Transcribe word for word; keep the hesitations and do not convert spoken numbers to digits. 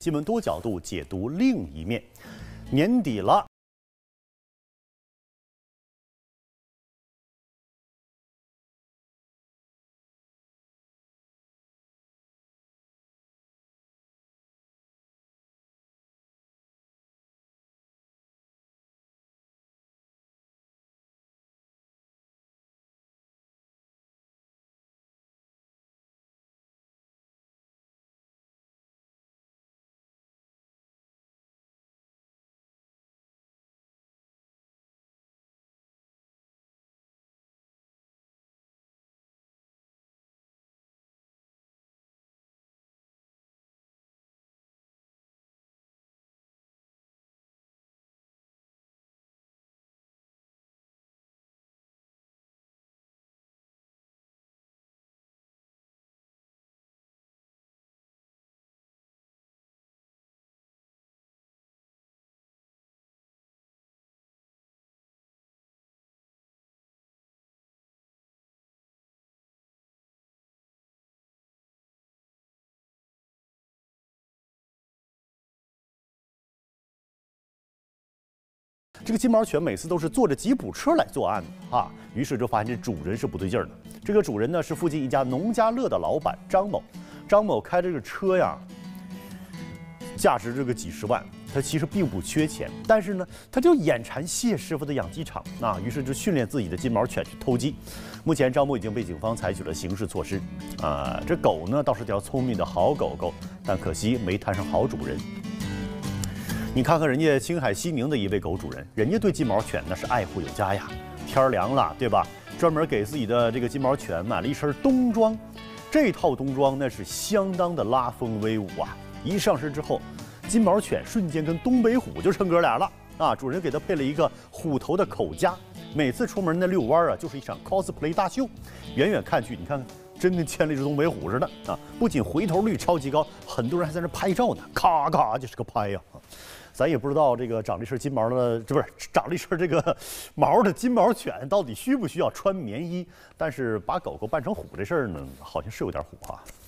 新闻多角度解读另一面。年底了。 这个金毛犬每次都是坐着吉普车来作案的啊，于是就发现这主人是不对劲儿的。这个主人呢是附近一家农家乐的老板张某，张某开这个车呀，价值这个几十万，他其实并不缺钱，但是呢，他就眼馋谢师傅的养鸡场啊，于是就训练自己的金毛犬去偷鸡。目前张某已经被警方采取了刑事措施啊，这狗呢倒是条聪明的好狗狗，但可惜没摊上好主人。 你看看人家青海西宁的一位狗主人，人家对金毛犬那是爱护有加呀。天凉了，对吧？专门给自己的这个金毛犬买了一身冬装，这套冬装那是相当的拉风威武啊！一上身之后，金毛犬瞬间跟东北虎就成哥俩了啊！主人给它配了一个虎头的口夹，每次出门那遛弯啊，就是一场 cosplay 大秀。远远看去，你看看。 真跟牵了一只东北虎似的啊！不仅回头率超级高，很多人还在那拍照呢，咔咔就是个拍呀！咱也不知道这个长了一身金毛的，这不是长了一身这个毛的金毛犬到底需不需要穿棉衣？但是把狗狗扮成虎这事儿呢，好像是有点虎啊。